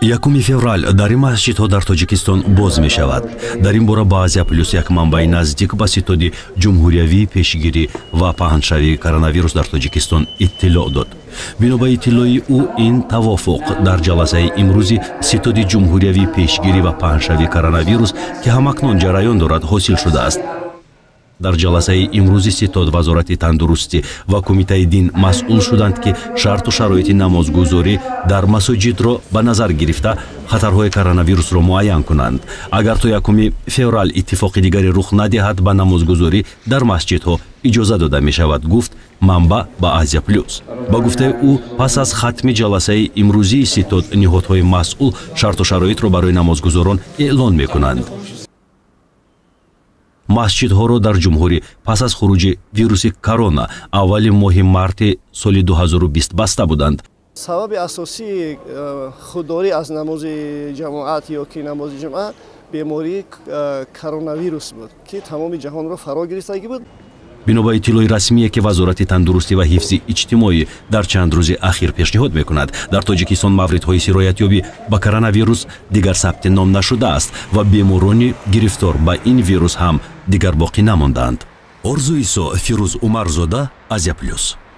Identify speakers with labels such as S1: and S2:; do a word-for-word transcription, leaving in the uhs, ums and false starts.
S1: якуми феврал дар ин масҷидҳо дар тоҷикистон боз мешавад. Дар ин бора ба Азия плюс як манбаи наздик ба ситоди ҷумҳуриявии пешгирӣ ва паҳншавии коронавирус дар тоҷикистон иттилоъ дод. бино ба иттилои ӯ ин тавофуқ дар ҷаласаи имрӯзи ситоди ҷумҳуриявии пешгирӣ ва паҳншавии коронавирус ки ҳамакнун ҷараён дорад ҳосил шудааст. дар ҷаласаи имрӯзи ситод вазорати тандурустӣ ва кумитаи дин масъул шуданд ки шарту шароити намозгузорӣ дар масоҷидро ба назар гирифта хатарҳои коронавирусро муайян кунанд. Агар то якуми феврал иттифоқи дигаре рух надиҳад ба намозгузорӣ дар масҷидҳо иҷоза дода мешавад, гуфт манба ба Азия плюс. Ба гуфтаи ӯ пас аз хатми ҷаласаи имрӯзии ситод ниҳодҳои масъул шарту шароитро барои намозгузорон эълон мекунанд. масҷидҳоро дар ҷумҳурӣ пас аз хуруҷи вируси корона аввали моҳи марти соли ду ҳазору бист баста буданд.
S2: сабаби асосии худдорӣ аз намози ҷамоат ё ки намози ҷумъа бемории коронавирус буд ки тамоми ҷаҳонро фаро гирифтагӣ буд.
S1: бино ба иттилои расмие ки вазорати тандурустӣ ва ҳифзи иҷтимоӣ дар чанд рӯзи ахир пешниҳод мекунад, дар тоҷикистон мавридҳои сироятёбӣ ба коронавирус дигар сабти ном нашудааст ва беморони гирифтор ба ин вирус ҳам дигар боқӣ намондаанд. Орзу Исо, Фирӯз Умарзода, Азия плюс.